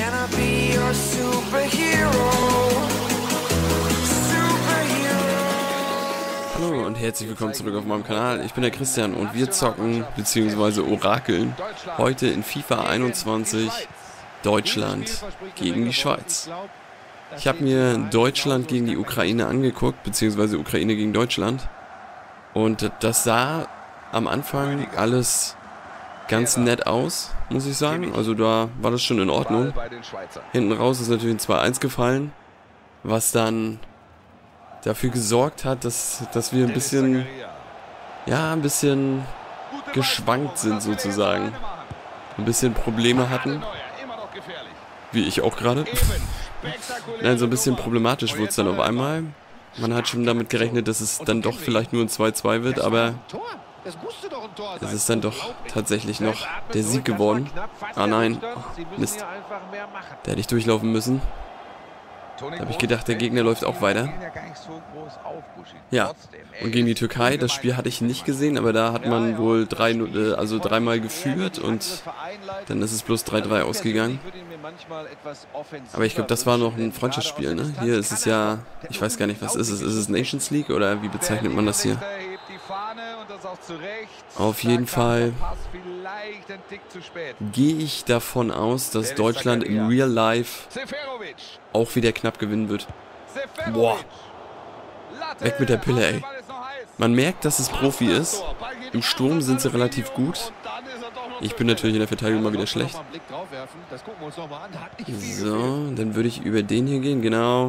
Hallo und herzlich willkommen zurück auf meinem Kanal. Ich bin der Christian und wir zocken bzw. orakeln heute in FIFA 21 Deutschland gegen die Schweiz. Ich habe mir Deutschland gegen die Ukraine angeguckt, beziehungsweise Ukraine gegen Deutschland. Und das sah am Anfang alles ganz nett aus, muss ich sagen. Also da war das schon in Ordnung. Hinten raus ist natürlich ein 2-1 gefallen, was dann dafür gesorgt hat, dass wir ein bisschen geschwankt sind sozusagen. Ein bisschen Probleme hatten. Wie ich auch gerade. Nein, so ein bisschen problematisch wurde es dann auf einmal. Man hat schon damit gerechnet, dass es dann doch vielleicht nur ein 2-2 wird, aber es ist dann doch tatsächlich noch der Sieg geworden. Ah nein, Mist. Da hätte ich durchlaufen müssen. Da habe ich gedacht, der Gegner läuft auch weiter. Ja, und gegen die Türkei, das Spiel hatte ich nicht gesehen, aber da hat man wohl dreimal geführt und dann ist es bloß 3-3 ausgegangen. Aber ich glaube, das war noch ein Freundschaftsspiel, ne? Hier ist es ja, ich weiß gar nicht, was ist es? Ist es Nations League oder wie bezeichnet man das hier? Auf jeden Fall gehe ich davon aus, dass Deutschland im Real Life auch wieder knapp gewinnen wird. Boah. Weg mit der Pille, ey. Man merkt, dass es Profi ist. Im Sturm sind sie relativ gut. Ich bin natürlich in der Verteidigung mal wieder schlecht. So, dann würde ich über den hier gehen, genau.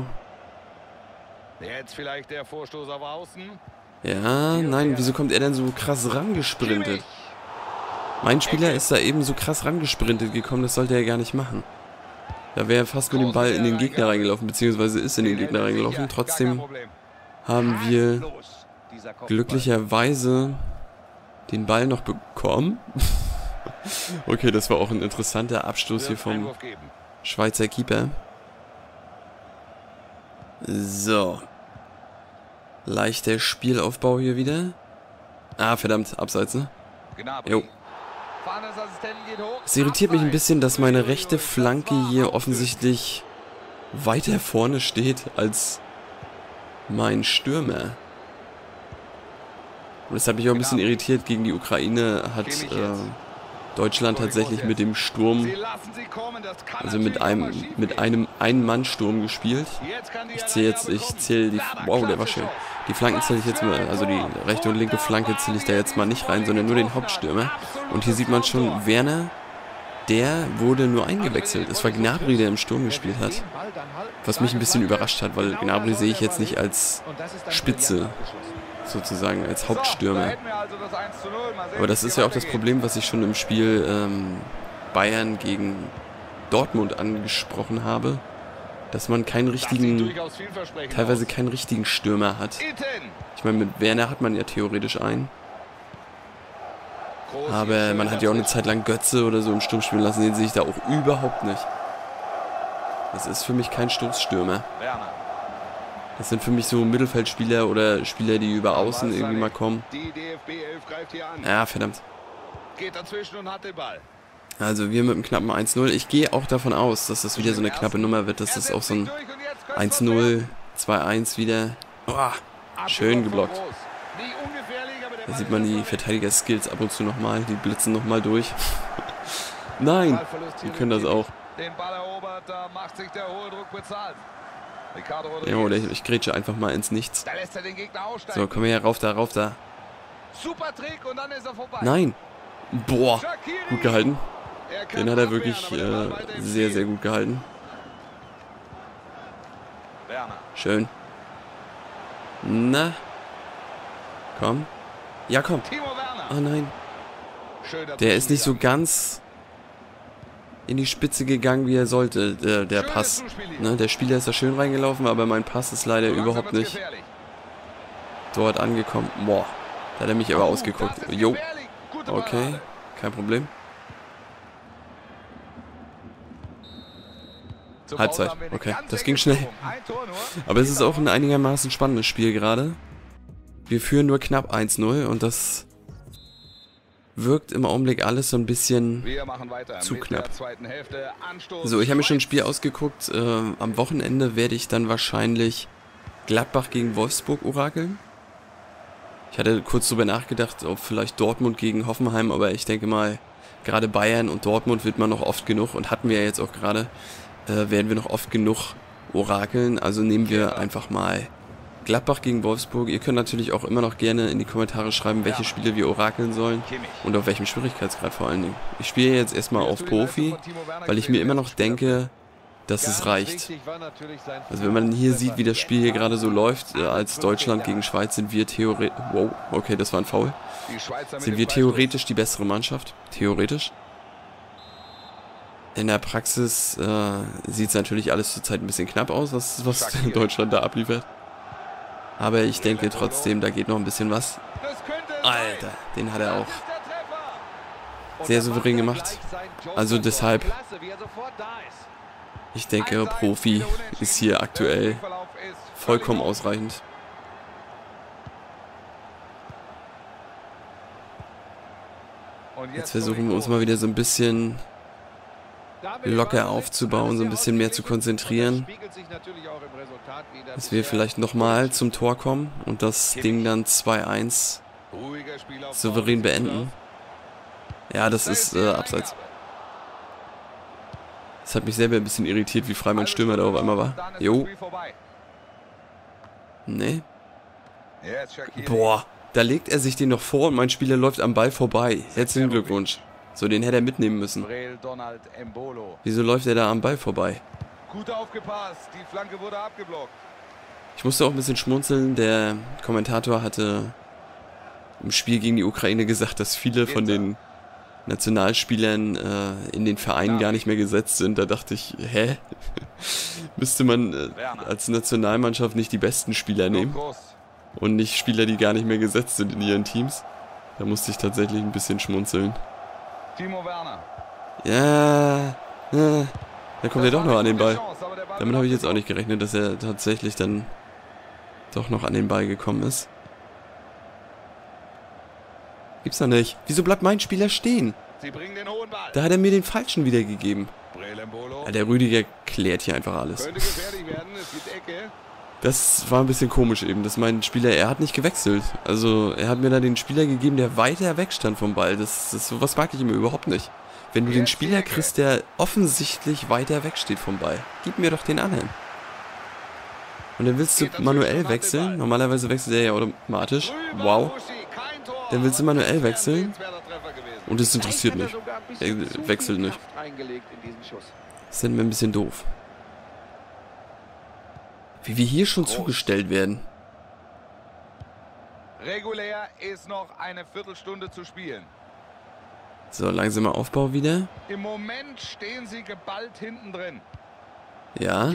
Ja, nein, wieso kommt er denn so krass rangesprintet? Mein Spieler ist da eben so krass rangesprintet gekommen, das sollte er gar nicht machen. Da wäre er fast mit dem Ball in den Gegner reingelaufen, beziehungsweise ist in den Gegner reingelaufen. Trotzdem haben wir glücklicherweise den Ball noch bekommen. Okay, das war auch ein interessanter Abstoß hier vom Schweizer Keeper. So. Leichter Spielaufbau hier wieder. Ah, verdammt, abseits, ne? Jo. Es irritiert mich ein bisschen, dass meine rechte Flanke hier offensichtlich weiter vorne steht als mein Stürmer. Und das hat mich auch ein bisschen irritiert. Gegen die Ukraine hat Deutschland tatsächlich mit dem Sturm, also mit einem Ein-Mann-Sturm gespielt. Ich zähle die, wow, der war schön. Die Flanken zähle ich jetzt mal, also die rechte und linke Flanke zähle ich da jetzt mal nicht rein, sondern nur den Hauptstürmer. Und hier sieht man schon, Werner, der wurde nur eingewechselt. Es war Gnabry, der im Sturm gespielt hat. Was mich ein bisschen überrascht hat, weil Gnabry sehe ich jetzt nicht als Spitze, sozusagen als Hauptstürmer. Aber das ist ja auch das Problem, was ich schon im Spiel Bayern gegen Dortmund angesprochen habe, dass man teilweise keinen richtigen Stürmer hat. Ich meine, mit Werner hat man ja theoretisch einen. Aber man hat ja auch eine Zeit lang Götze oder so im Sturm spielen lassen, den sehe ich da auch überhaupt nicht. Das ist für mich kein Stoßstürmer. Das sind für mich so Mittelfeldspieler oder Spieler, die über Außen irgendwie mal kommen. Ja, verdammt. Also wir mit einem knappen 1-0. Ich gehe auch davon aus, dass das wieder so eine knappe Nummer wird, dass das auch so ein 1-0, 2-1 wieder. Oh, schön geblockt. Da sieht man die Verteidiger-Skills ab und zu nochmal. Die blitzen nochmal durch. Nein, die können das auch. Ja, oder ich grätsche einfach mal ins Nichts. So, komm her, rauf da, rauf da. Nein. Boah, gut gehalten. Den hat er wirklich sehr, sehr gut gehalten. Schön. Na. Komm. Ja, komm. Oh nein. Der ist nicht so ganz in die Spitze gegangen, wie er sollte, der Pass. Ne, der Spieler ist da schön reingelaufen, aber mein Pass ist leider überhaupt nicht dort angekommen. Boah, da hat er mich aber ausgeguckt. Jo. Okay, kein Problem. Halbzeit. Okay, das ging schnell. Aber es ist auch ein einigermaßen spannendes Spiel gerade. Wir führen nur knapp 1-0 und das wirkt im Augenblick alles so ein bisschen zu knapp. So, ich habe mir schon ein Spiel ausgeguckt. Am Wochenende werde ich dann wahrscheinlich Gladbach gegen Wolfsburg orakeln. Ich hatte kurz drüber nachgedacht, ob vielleicht Dortmund gegen Hoffenheim, aber ich denke mal, gerade Bayern und Dortmund wird man noch oft genug, und hatten wir ja jetzt auch gerade, werden wir noch oft genug orakeln. Also nehmen wir einfach mal Gladbach gegen Wolfsburg. Ihr könnt natürlich auch immer noch gerne in die Kommentare schreiben, welche Spiele wir orakeln sollen und auf welchem Schwierigkeitsgrad vor allen Dingen. Ich spiele jetzt erstmal auf Profi, weil ich mir immer noch denke, dass es reicht. Also wenn man hier sieht, wie das Spiel hier gerade so läuft, als Deutschland gegen Schweiz, sind wir theoretisch... Wow, okay, das war ein Foul. Sind wir theoretisch die bessere Mannschaft. Theoretisch. In der Praxis sieht es natürlich alles zurzeit ein bisschen knapp aus, was Deutschland da abliefert. Aber ich denke trotzdem, da geht noch ein bisschen was. Alter, den hat er auch sehr souverän gemacht. Also deshalb, ich denke, Profi ist hier aktuell vollkommen ausreichend. Jetzt versuchen wir uns mal wieder so ein bisschen locker aufzubauen, so ein bisschen mehr zu konzentrieren, dass wir vielleicht nochmal zum Tor kommen und das Ding dann 2-1 souverän beenden. Ja, das ist abseits. Das hat mich selber ein bisschen irritiert, wie frei mein Stürmer da auf einmal war. Jo. Nee. Boah, da legt er sich den noch vor und mein Spieler läuft am Ball vorbei. Herzlichen Glückwunsch. So, den hätte er mitnehmen müssen. Wieso läuft er da am Ball vorbei? Gut aufgepasst, die Flanke wurde abgeblockt. Ich musste auch ein bisschen schmunzeln. Der Kommentator hatte im Spiel gegen die Ukraine gesagt, dass viele von den Nationalspielern in den Vereinen gar nicht mehr gesetzt sind. Da dachte ich, hä? Müsste man als Nationalmannschaft nicht die besten Spieler nehmen? Und nicht Spieler, die gar nicht mehr gesetzt sind in ihren Teams? Da musste ich tatsächlich ein bisschen schmunzeln. Timo Werner. Ja, da kommt er doch noch an den Ball. Damit habe ich jetzt auch nicht gerechnet, dass er tatsächlich dann doch noch an den Ball gekommen ist. Gibt's doch nicht. Wieso bleibt mein Spieler stehen? Da hat er mir den falschen wiedergegeben. Ja, der Rüdiger klärt hier einfach alles. Das war ein bisschen komisch eben, dass mein Spieler, er hat nicht gewechselt. Also er hat mir da den Spieler gegeben, der weiter weg stand vom Ball. Sowas mag ich immer überhaupt nicht. Wenn du den Spieler kriegst, der offensichtlich weiter weg steht vom Ball, gib mir doch den anderen. Und dann willst du manuell wechseln. Normalerweise wechselt er ja automatisch. Wow. Dann willst du manuell wechseln. Und es interessiert nicht. Er wechselt nicht. Das ist mir ein bisschen doof. Wie wir hier schon zugestellt werden. Regulär ist noch eine Viertelstunde zu spielen. So, langsamer Aufbau wieder. Im Moment stehen sie geballt hinten drin. Ja.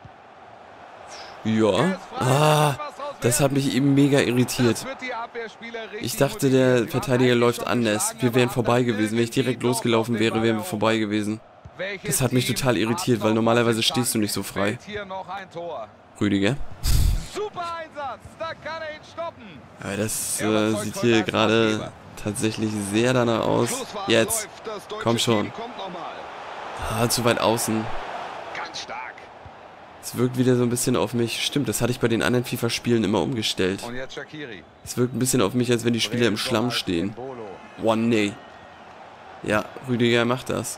Ja. Ah, das hat mich eben mega irritiert. Ich dachte, der Verteidiger läuft anders. Wir wären vorbei gewesen. Wenn ich direkt losgelaufen wäre, wären wir vorbei gewesen. Das hat mich total irritiert, weil normalerweise stehst du nicht so frei. Rüdiger. Super Einsatz, da kann er ihn stoppen. Aber das sieht hier gerade tatsächlich sehr danach aus. Jetzt. Komm schon. Ah, zu weit außen. Ganz stark. Es wirkt wieder so ein bisschen auf mich. Stimmt, das hatte ich bei den anderen FIFA-Spielen immer umgestellt. Und jetzt Shaqiri. Es wirkt ein bisschen auf mich, als wenn die Spieler im Schlamm stehen. Oh, nee. Ja, Rüdiger macht das.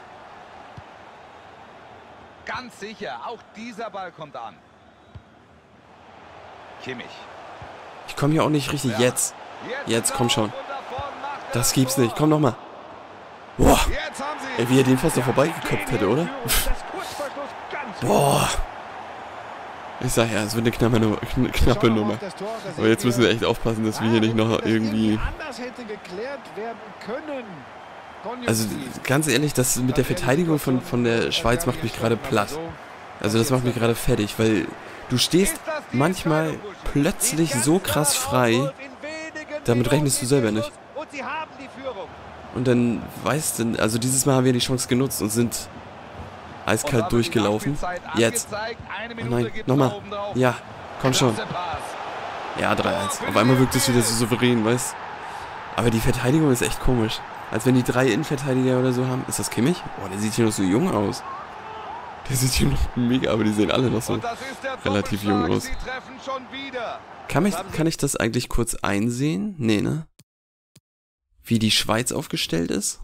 Ganz sicher, auch dieser Ball kommt an. Kimmich. Ich komme hier auch nicht richtig. Jetzt. Jetzt, komm schon. Das gibt's nicht. Komm nochmal. Boah. Ey, wie er den fast noch vorbeigeköpft hätte, oder? Boah. Ich sag ja, es wird eine knappe Nummer. Aber jetzt müssen wir echt aufpassen, dass wir hier nicht noch irgendwie... Also ganz ehrlich, das mit der Verteidigung von der Schweiz macht mich gerade platt. Also das macht mich gerade fertig, weil du stehst manchmal plötzlich so krass frei, damit rechnest du selber nicht. Und dann weißt du, also dieses Mal haben wir die Chance genutzt und sind eiskalt durchgelaufen. Jetzt. Oh nein, nochmal. Ja, komm schon. Ja, 3-1. Auf einmal wirkt es wieder so souverän, weißt du? Aber die Verteidigung ist echt komisch. Als wenn die 3 Innenverteidiger oder so haben. Ist das Kimmich? Boah, der sieht hier noch so jung aus. Der sieht hier noch mega, aber die sehen alle noch so relativ jung aus. Kann ich das eigentlich kurz einsehen? Nee, ne? Wie die Schweiz aufgestellt ist?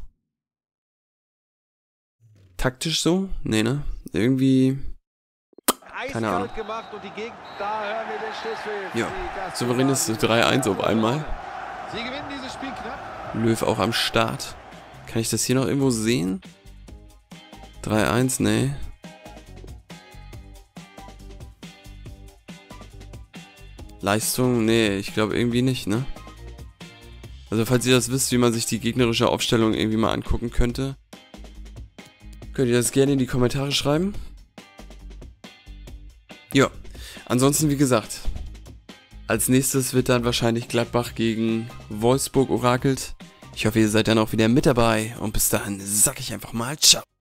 Taktisch so? Nee, ne? Irgendwie... Keine Ahnung. Ja, souveränes 3-1 auf einmal. Löw auch am Start. Kann ich das hier noch irgendwo sehen? 3-1, nee. Leistung, nee, ich glaube irgendwie nicht, ne? Also falls ihr das wisst, wie man sich die gegnerische Aufstellung irgendwie mal angucken könnte, könnt ihr das gerne in die Kommentare schreiben. Ja, ansonsten wie gesagt, als nächstes wird dann wahrscheinlich Gladbach gegen Wolfsburg orakelt. Ich hoffe, ihr seid dann auch wieder mit dabei und bis dahin sag ich einfach mal ciao.